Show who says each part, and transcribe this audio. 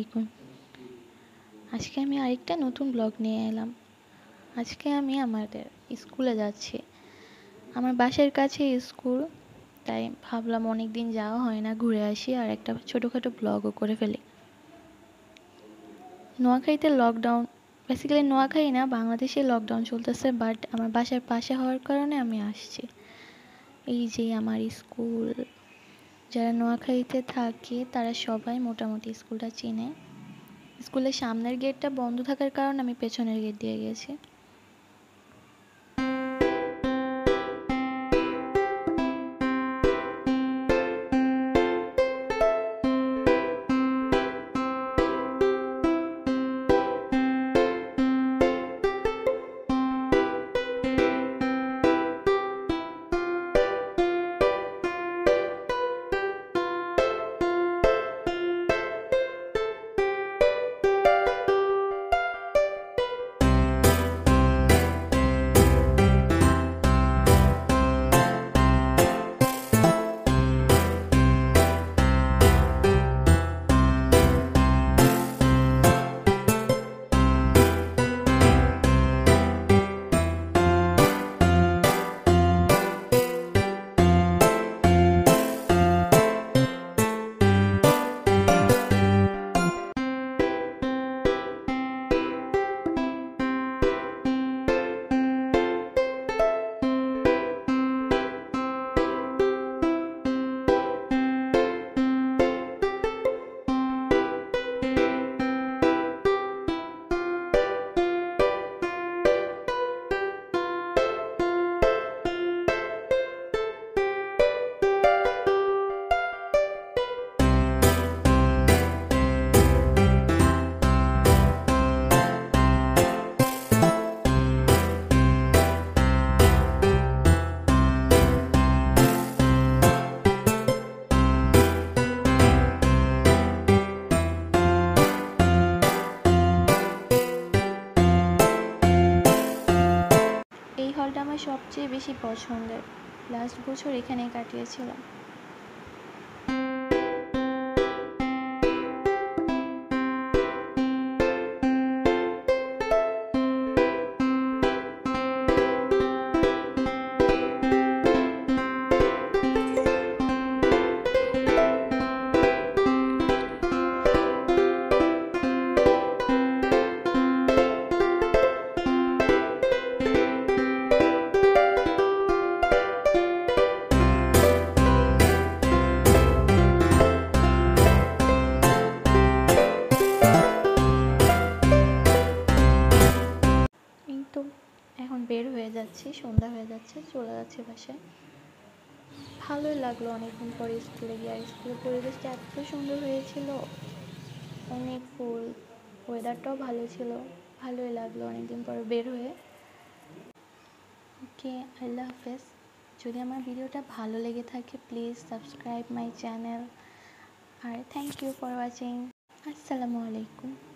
Speaker 1: আলাইকুম। আজকে আমি আরেকটা নতুন ব্লগ নিয়ে এলাম। আজকে আমি আমাদের স্কুলে যাচ্ছি। আমার বাসার কাছে স্কুল, তাই ভাবলাম অনেক দিন যাওয়া হয় না, ঘুরে আসি আর একটা ছোটোখাটো ব্লগও করে ফেলি। নোয়াখালীতে লকডাউন, বেসিক্যালি নোয়াখালী না, বাংলাদেশে লকডাউন চলতেছে, বাট আমার বাসার পাশে হওয়ার কারণে আমি আসছি। এই যে আমার স্কুল, যারা নোয়াখালীতে থাকে তারা সবাই মোটামুটি স্কুলটা চেনে। স্কুলের সামনের গেটটা বন্ধ থাকার কারণে আমি পেছনের গেট দিয়ে গেছি। এই হলটা আমার সবচেয়ে বেশি পছন্দের, লাস্ট বছর এখানেই কাটিয়েছিলাম। তো এখন বের হয়ে যাচ্ছি, সন্ধ্যা হয়ে যাচ্ছে, চলে যাচ্ছে বাসায়। ভালোই লাগলো অনেকদিন পরে স্কুলে গিয়ে। আর স্কুলের পরিবেশটা এত সুন্দর হয়েছিল, অনেক ফুল, ওয়েদারটাও ভালো ছিল, ভালোই লাগলো অনেকদিন পরে বের হয়ে। ওকে, আল্লাহ হাফেজ। যদি আমার ভিডিওটা ভালো লেগে থাকে প্লিজ সাবস্ক্রাইব মাই চ্যানেল, আর থ্যাংক ইউ ফর ওয়াচিং। আসসালামু আলাইকুম।